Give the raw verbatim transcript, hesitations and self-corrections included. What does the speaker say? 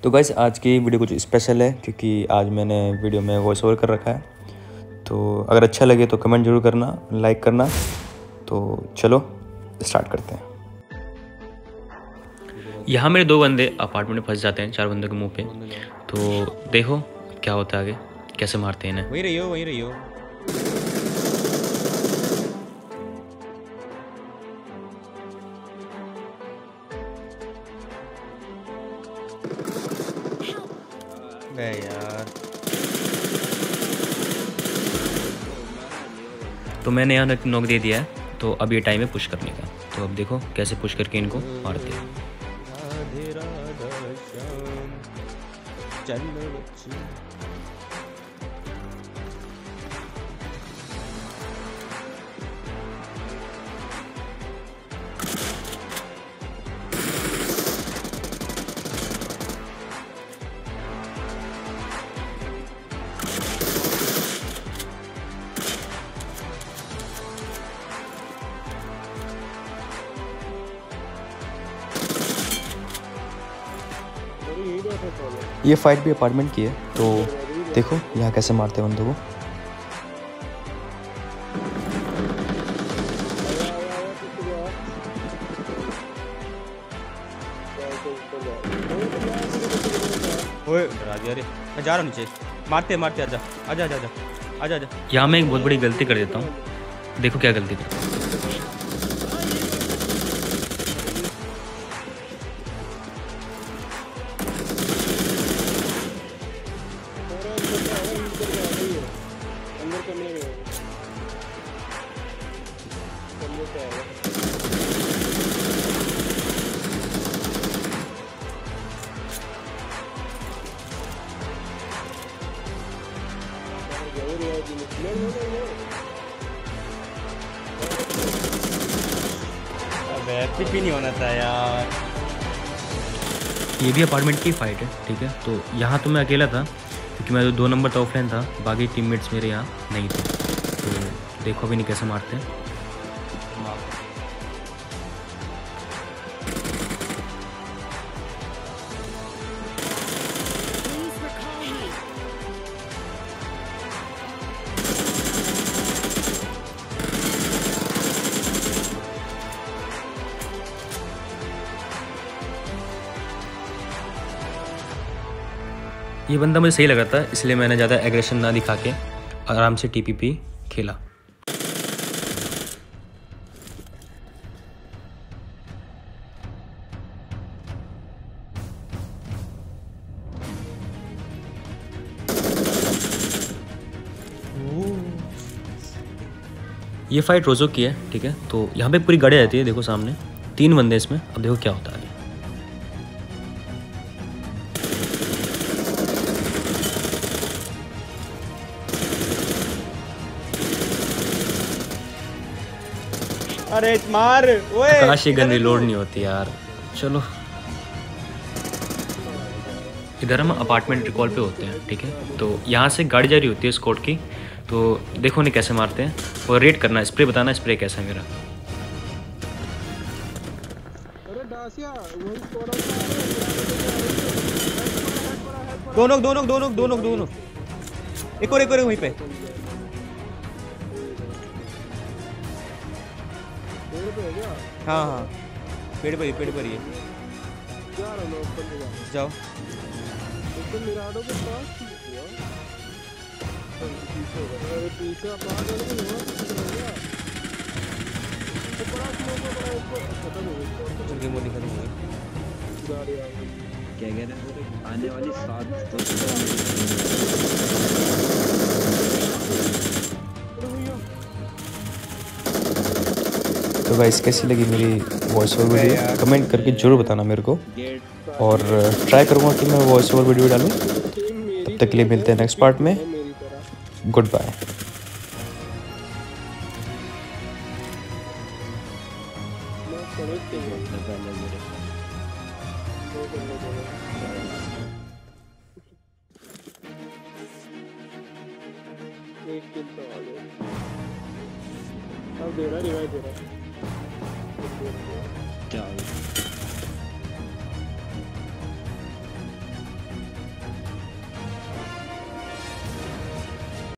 तो गाइस आज की वीडियो कुछ स्पेशल है क्योंकि आज मैंने वीडियो में वॉइस ओवर कर रखा है। तो अगर अच्छा लगे तो कमेंट जरूर करना, लाइक करना। तो चलो स्टार्ट करते हैं। यहाँ मेरे दो बंदे अपार्टमेंट में फंस जाते हैं चार बंदों के मुंह पे। तो देखो क्या होता है आगे, कैसे मारते हैं इन्हें। वहीं रहियो वहीं रहियो। बे यार, तो मैंने यहाँ नॉक दे दिया है। तो अब ये टाइम है पुश करने का। तो अब देखो कैसे पुश करके इनको मारते हैं। राधे राधा श्याम चल बच्ची। ये फाइट भी अपार्टमेंट की है। तो देखो यहाँ कैसे मारते हैं बंदों को। ओए डरा दिया रे, मैं जा रहा हूँ नीचे। मारते मारते आजा आजा आजा आजा आजा आजा। यहाँ मैं एक बहुत बड़ी गलती कर देता हूँ। देखो क्या गलती कर। अबे कुछ भी नहीं होना था यार। ये भी अपार्टमेंट की फाइट है, ठीक है। तो यहाँ तो मैं अकेला था क्योंकि मैं दो नंबर तो ऑफलाइन था, बाकी टीममेट्स मेरे यहाँ नहीं थे। तो देखो भी नहीं कैसे मारते हैं। ये बंदा मुझे सही लगा था, इसलिए मैंने ज़्यादा एग्रेशन ना दिखा के आराम से टीपीपी खेला। ये फाइट रोजो की है, ठीक है। तो यहाँ पे पूरी गाड़ी रहती है, देखो सामने तीन बंदे इसमें। अब देखो क्या होता है। अरे मार ओए। काश ये गन रिलोड नहीं होती यार। चलो इधर हम अपार्टमेंट रिकॉल पे होते हैं, ठीक है। तो यहाँ से गाड़ी जा रही होती है स्कॉट की। तो देखो उन्हें कैसे मारते हैं और रेट करना, स्प्रे बताना स्प्रे कैसा है मेरा। दोनों दोनों दोनों दोनों दोनों एक और एक और वहीं पे। हाँ हाँ पेड़ पर ही पेड़ पर ही है। जाओ जल्दी मोदी खत्म हो गई। क्या कह रहे हैं आने वाली सात तो तो गाइस कैसी लगी मेरी वॉइस ओवर वीडियो, कमेंट करके जरूर बताना मेरे को। और ट्राई करूँगा कि मैं वॉइस ओवर वीडियो डालूँ। तब तक के लिए मिलते हैं नेक्स्ट पार्ट में। Goodbye. अब दे रहा रिवाइव दे रहा।